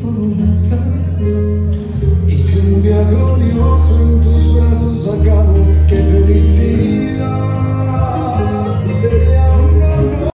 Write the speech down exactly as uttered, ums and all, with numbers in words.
voluntad. Y si un día glorioso en tus brazos acabo, qué feliz